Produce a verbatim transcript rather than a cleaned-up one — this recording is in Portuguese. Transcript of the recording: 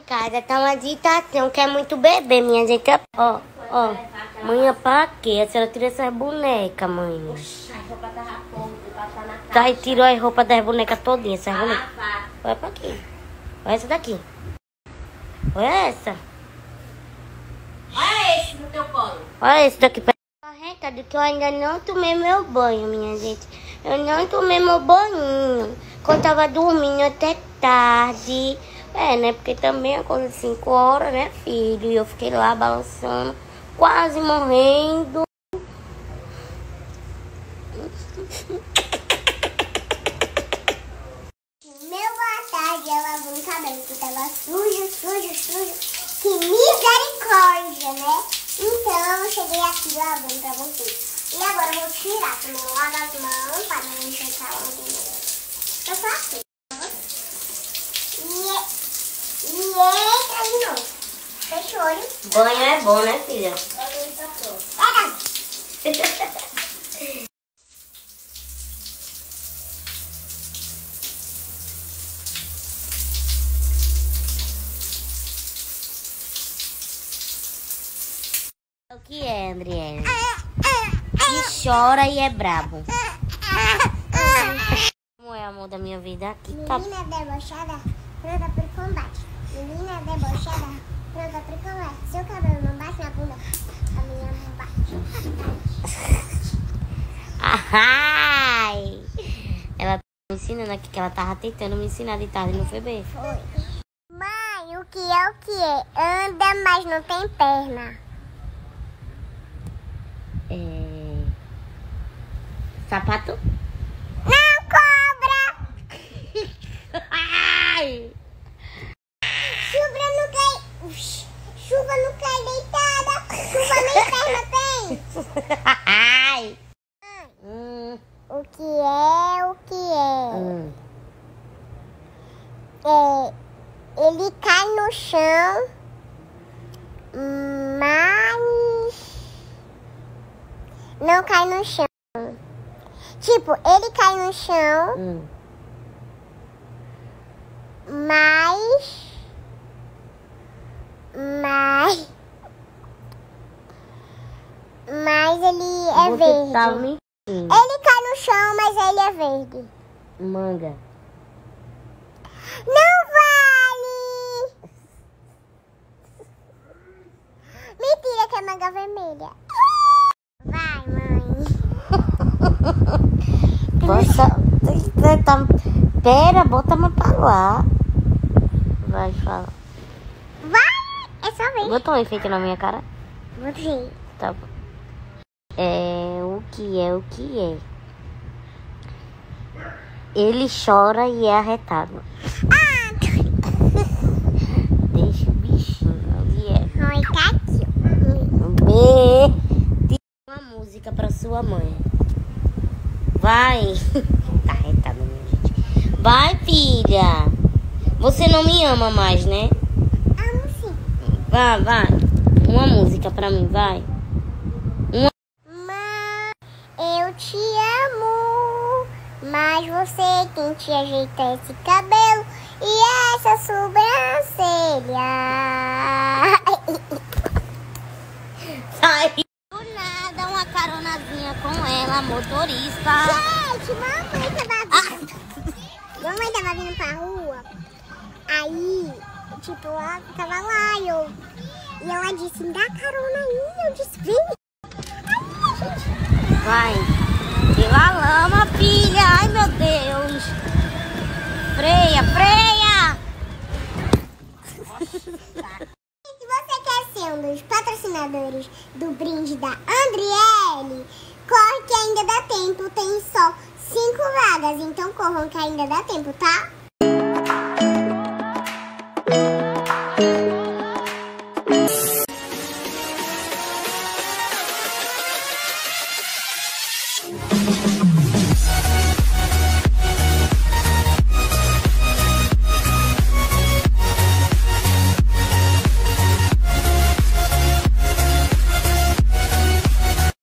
casa tá uma agitação, quer muito beber, minha gente. Ó, ó. Mãe, pra quê? A senhora tirou essas bonecas, mãe. Tá, e tirou as roupas das bonecas todinhas, essas bonecas. Olha pra aqui. Olha essa daqui. Olha essa. Olha esse no teu colo. Olha esse daqui. Arretado que eu ainda não tomei meu banho, minha gente. Eu não tomei meu banho. Quando eu tava dormindo até tarde. É, né? Porque também é coisa de cinco horas, né, filho? E eu fiquei lá balançando, quase morrendo. Meu boa tarde, eu lavando o cabelo que tava sujo, sujo, sujo. Que misericórdia, né? Então eu cheguei aqui lavando pra vocês. E agora eu vou tirar também, lavar as mãos para não enxergar lá no dinheiro. Eu só assim. E, e entra de novo. Fecha o olho. Banho é bom, né, filha? Pega. O que é, Andriele? Que chora e é brabo. Como é, amor da minha vida? Aqui tá... Menina debochada, pronta pro combate. Menina debochada, pronta pro combate. Seu cabelo não bate na bunda, a minha não bate. Ai! Ela tá me ensinando aqui que ela tava tentando me ensinar de tarde, não foi bem? Foi. Mãe, o que é o que é? Anda, mas não tem perna. É... Sapato? Não, cobra! Ai! Chuva não cai. Ux, chuva não cai deitada. Chuva nem perna tem. Ai! Mãe, Hum, o que é o que é? hum. É, ele cai no chão, mas não cai no chão. Tipo, ele cai no chão, Hum. mas... Mas... Mas ele é Você verde. tá mentindo. Ele cai no chão, mas ele é verde. Manga. Não vale! Mentira que é manga vermelha. Vai, mãe. Você tá... Pera, bota mais pra lá. Vai, fala. Vai! É só ver. Botou um efeito na minha cara? Botei. Tá bom. É... O que é, o que é? Ele chora e é arretado. Ah! Deixa o bichinho ali, é. Oi, tá aqui. B. Diga uma música pra sua mãe. Vai. Tá arretado, minha gente. Vai, filha. Você não me ama mais, né? Amo sim. Vai, vai. Uma música pra mim, vai. Mãe, eu te amo, mas você tem que ajeitar esse cabelo e essa sobrancelha. Sai. Do nada, uma caronazinha com ela, motorista. Gente, mamãe tava vindo. Mamãe tava vindo pra rua. Aí, tipo, ela tava lá e, eu, e ela disse, me dá carona aí. Eu disse, vem. Aí, gente. Vai. Pela lama, filha. Ai, meu Deus. Freia, freia. Se você quer ser um dos patrocinadores do brinde da Andriele, corre que ainda dá tempo. Tem só cinco vagas, então corram que ainda dá tempo, tá?